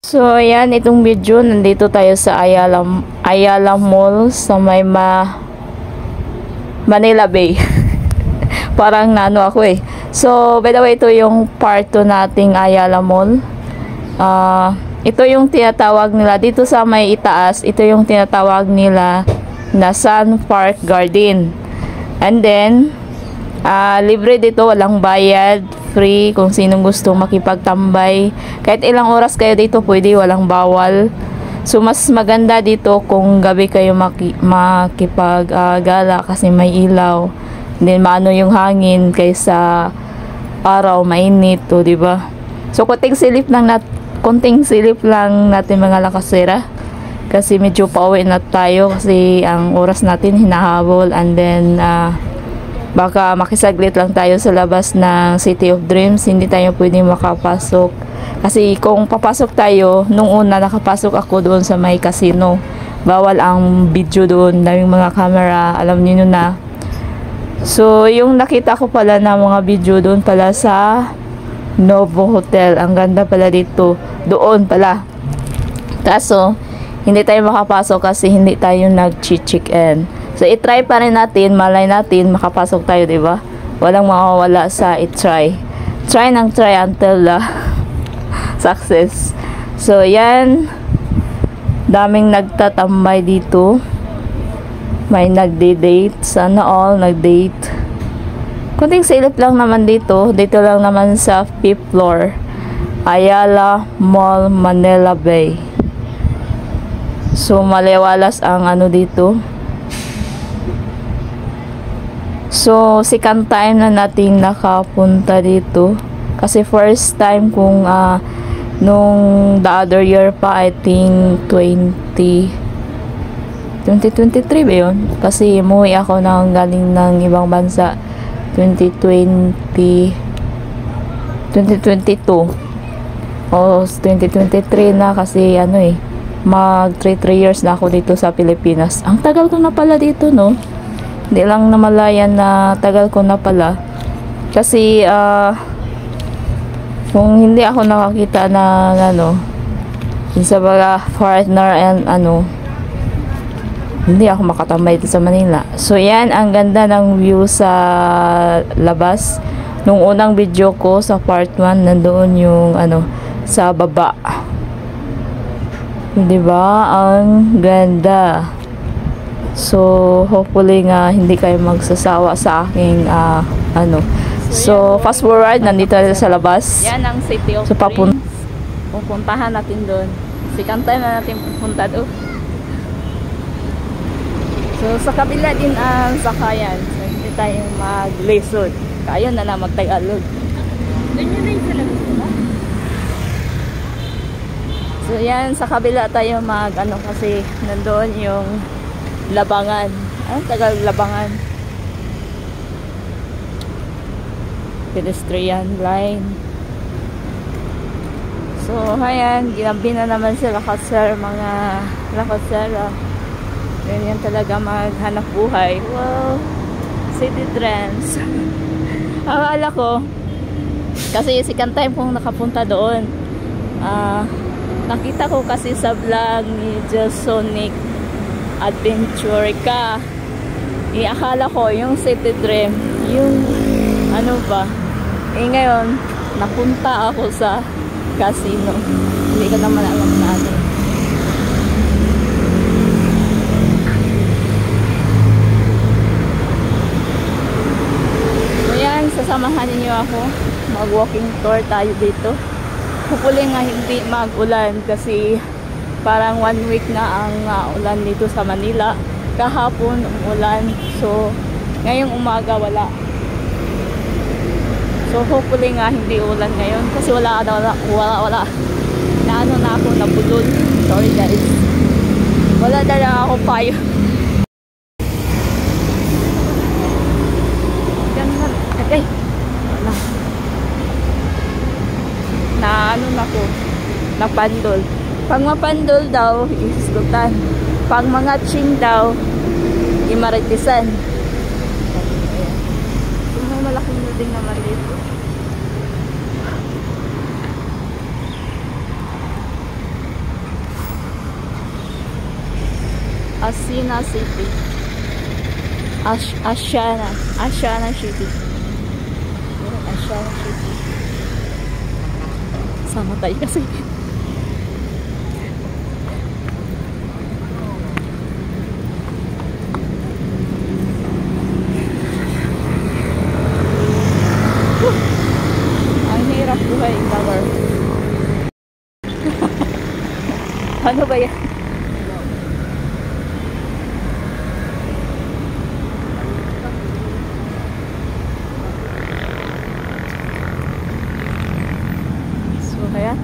So, ayan, itong video, nandito tayo sa Ayala Mall sa may Manila Bay. Parang nano ako eh. So, by the way, ito yung part 2 nating Ayala Mall. Ito yung tinatawag nila, dito sa may itaas, ito yung tinatawag nila na Sun Park Garden. And then, libre dito, walang bayad, free kung sinong gusto makipagtambay. Kahit ilang oras kayo dito, pwede, walang bawal. So, mas maganda dito kung gabi kayo makipaggala kasi may ilaw. And then, maano yung hangin kaysa araw, mainit, o diba? So, konting silip lang natin mga lakasera. Kasi medyo pauwi na tayo kasi ang oras natin hinahabol. And then, baka makisaglit lang tayo sa labas ng City of Dreams. Hindi tayo pwedeng makapasok. Kasi kung papasok tayo, nung una nakapasok ako doon sa may casino. Bawal ang video doon. Daming mga camera. Alam niyo na. So, yung nakita ko pala na mga video doon pala sa Novo Hotel. Ang ganda pala dito. Doon pala. Kaso, hindi tayo makapasok kasi hindi tayo nag-check in. So, i-try pa rin natin, malay natin, makapasok tayo, diba? Walang mawawala sa i-try. Try ng try until success. So, yan. Daming nagtatambay dito. May nagde-date. Sana all nag-date. Kunting silip lang naman dito. Dito lang naman sa 5th floor. Ayala Mall, Manila Bay. So, maliwalas ang ano dito. So, second time na nating nakapunta dito. Kasi first time kung nung the other year pa, I think 2023 ba yun? Kasi umuwi ako nang galing ng ibang bansa 2022 o 2023 na kasi ano eh, mag 3 years na ako dito sa Pilipinas. Ang tagal ko na pala dito, no? Hindi lang namalayan na tagal ko na pala. Kasi, kung hindi ako nakakita na, sa mga partner and hindi ako makatambay dito sa Manila. So, yan, ang ganda ng view sa labas. Nung unang video ko sa part 1, nandoon yung, sa baba. Diba? Ang ganda. So, hopefully nga hindi kayo magsasawa sa aking So, fast forward, nandito tayo sa labas. Yan ang City of Dreams. Pupuntahan natin doon. Second time na natin pupunta doon. So, sa kabila din ang sakayan. So, hindi tayo mag-lesson. Kayo na lang magtagalog. Doon yun na yung sa labas, diba? So, yan, sa kabila tayo kasi nandoon yung Labangan. Anong tagal Labangan? Pedestrian line. So, ayan, ginabi na naman sila kasi mga lakasera. Ganyan talaga maghanap buhay. Wow! City Dreams. Akala ko, kasi second time kong nakapunta doon. Nakita ko kasi sa vlog ni Sonic Adventure ka. Akala ko yung City Dream, yung ngayon napunta ako sa casino. Hindi ko naman alam na ano. So yan, sasamahan niyo ako. Mag-walking tour tayo dito. Hopefully nga hindi mag-ulan kasi parang 1 week na ang ulan dito sa Manila. Kahapon umulan. So, ngayong umaga wala. So, hopefully nga hindi ulan ngayon. Kasi wala. Na ako, nabulol. Sorry guys. Wala na lang ako payo. Okay. Na ako. Napandol. Pag mapandol daw, iskutan. Pag mga ching daw, imaritisan. Kung may malaking building naman dito. Asina City. Asiana City. Asiana City. Sama tayo kasi. Ang hirap buhay in tower. Ano ba yan? So kaya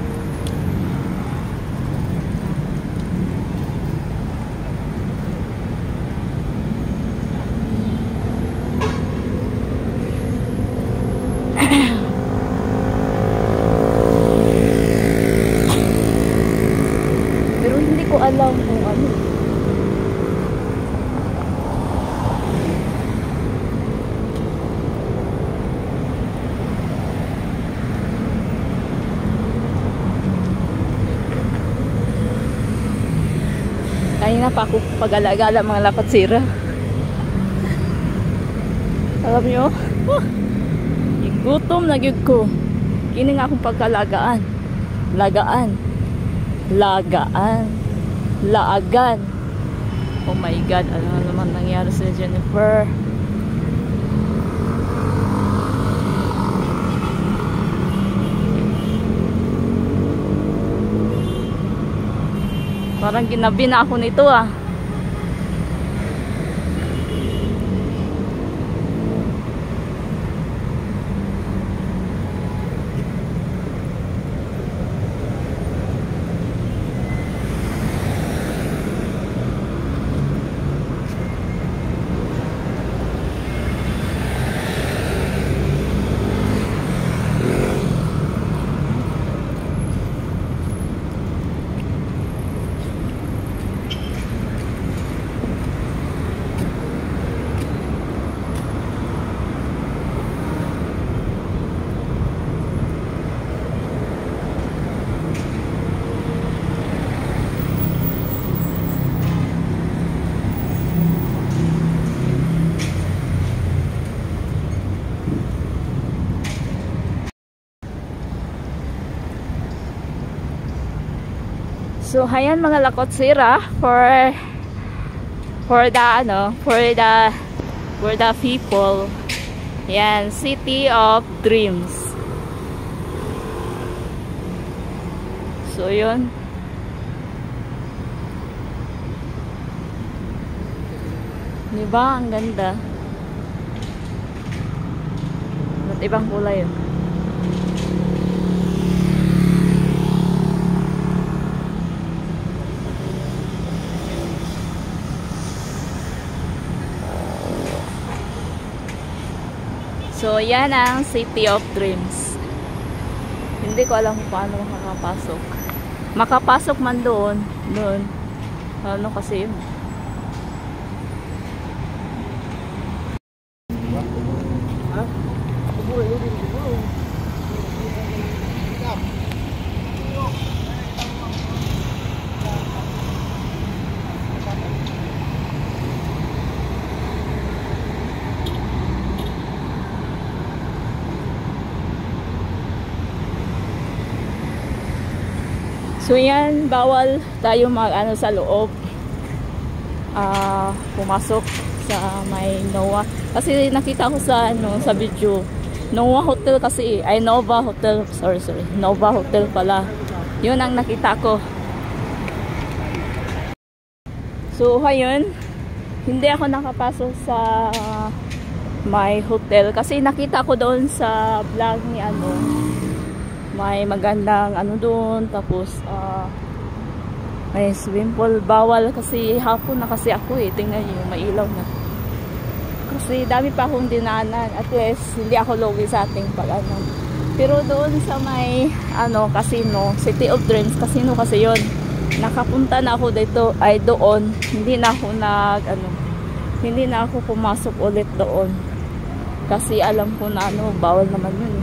pero hindi ko alam kung ano. Kanina pa ako pag-alagala mga lakotsira. Alam nyo? Gutom na gyud ko. Kini nga akong pagkalagaan. Lagaan. Laagan. Oh my God, ano naman nangyari sa Jennifer? Parang ginabi na ako nito ah. So ayan mga lakotsira for the people. Yan, City of Dreams. So yun. Diba? Ang ganda. At ibang kulay yun. So, yan ang City of Dreams. Hindi ko alam kung paano makakapasok. Makapasok man doon. Ano kasi yun? So yan, bawal tayo mag-ano sa loob. Pumasok sa may Noah. Kasi nakita ko sa sa video. Noah Hotel kasi, ay Nova Hotel, sorry. Nova Hotel pala. Yun ang nakita ko. So ayun, hindi ako nakapasok sa may hotel kasi nakita ko doon sa vlog ni may magandang doon, tapos may swimming pool. Bawal kasi hapon na kasi ako tingnan niyo, may ilaw na kasi dami pa akong dinaanan. At least hindi ako lugi sa ating pero doon sa may casino, City of Dreams casino kasi yon, nakapunta na ako dito, ay doon hindi na hindi na ako pumasok ulit doon kasi alam ko na bawal naman yun.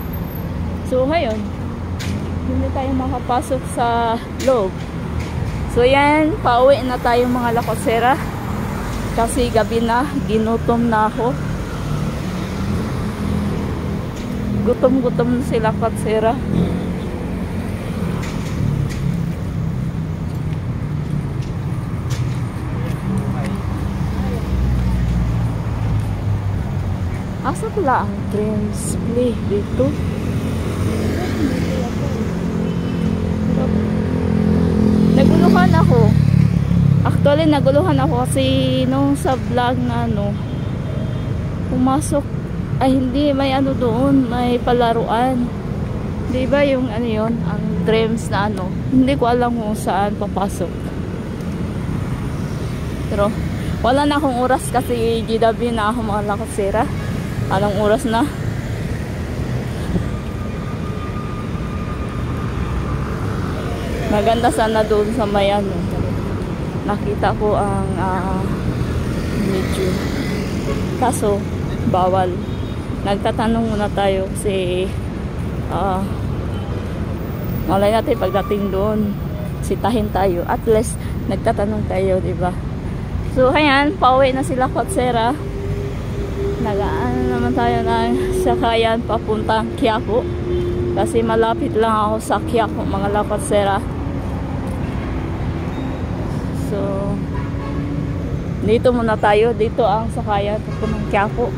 So ngayon, hindi tayo makapasok sa loob So yan, pauwi na tayo mga lakosera. Kasi gabi na, ginutom na ako. Gutom-gutom na sila lakosera. Asa pala ang Dreams Play dito? Naguluhan ako. Actually, naguluhan ako kasi nung sa vlog na ano, pumasok, ay hindi, may ano doon, may palaruan. Di ba yung ano yun, ang Dreams na ano, hindi ko alam kung saan papasok. Pero, wala na akong oras kasi gidabi na ako mga lakasera. Anong oras na? Maganda sana doon sa may ano. Nakita ko ang medyo. Kaso, bawal. Nagtatanong muna tayo kasi malay natin pagdating doon, sitahin tayo. At least, nagtatanong tayo, diba? So, ayan, pauwi na sila Kotsera. Nagaan naman tayo ng sakayan papuntang Quiapo kasi malapit lang ako sa Quiapo mga lakasera. So dito muna tayo, dito ang sakayan papuntang Quiapo.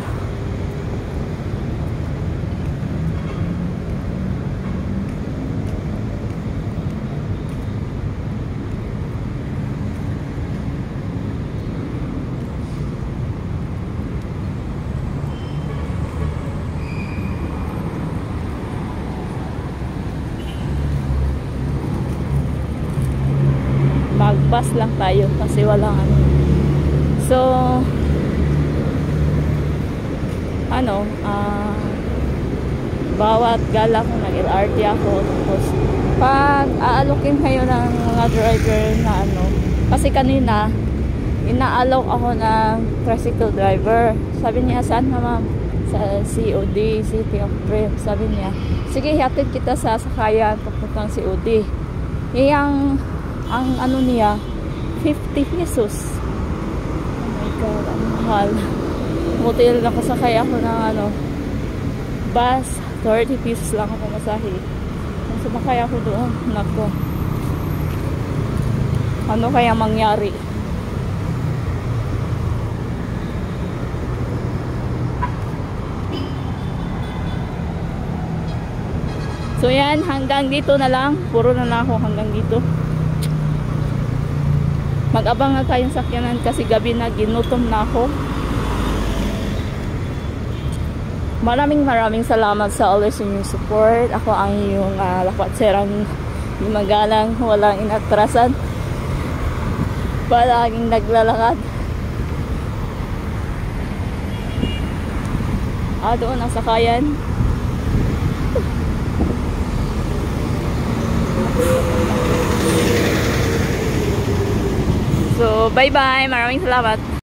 Magbus lang tayo kasi walang ano. So ano, bawat gala ko nag-LRT ako, tapos pag aalokin kayo ng mga driver na ano, kasi kanina inaalok ako ng tricycle driver. Sabi niya, saan ka ma'am? Sa COD, City of Dreams. Sabi niya, sige, hatid kita sa sakayan papuntang COD. Iyang ang ano niya 50 pesos. Oh my god, ang mahal. Motel na kasakay ako ng ano bus, 30 pesos lang ako masahe. Kung sumakay ako doon, nako, ano kaya mangyari? So yan, hanggang dito na lang. Puro na lang ako hanggang dito. Mag-abang na tayong sakyanan kasi gabi na, ginutom na ako. Maraming salamat sa always inyong support. Ako ang iyong lakatserang magalang, walang inatrasan, palaging naglalakad. Doon ang sakayan. So, bye-bye. Maraming salamat.